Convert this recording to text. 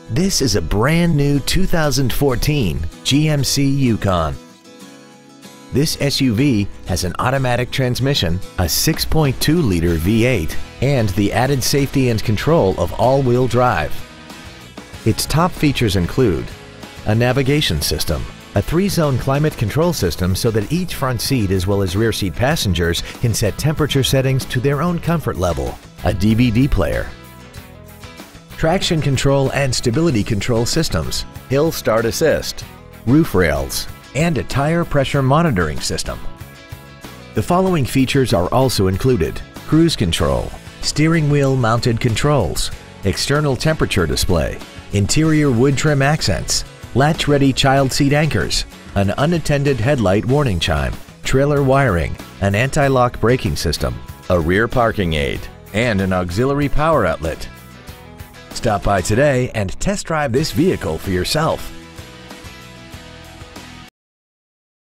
This is a brand new 2014 GMC Yukon. This SUV has an automatic transmission, a 6.2-liter V8, and the added safety and control of all-wheel drive. Its top features include a navigation system, a 3-zone climate control system so that each front seat as well as rear seat passengers can set temperature settings to their own comfort level, a DVD player, traction control and stability control systems, hill start assist, roof rails, and a tire pressure monitoring system. The following features are also included: cruise control, steering wheel mounted controls, external temperature display, interior wood trim accents, latch-ready child seat anchors, an unattended headlight warning chime, trailer wiring, an anti-lock braking system, a rear parking aid, and an auxiliary power outlet. Stop by today and test drive this vehicle for yourself.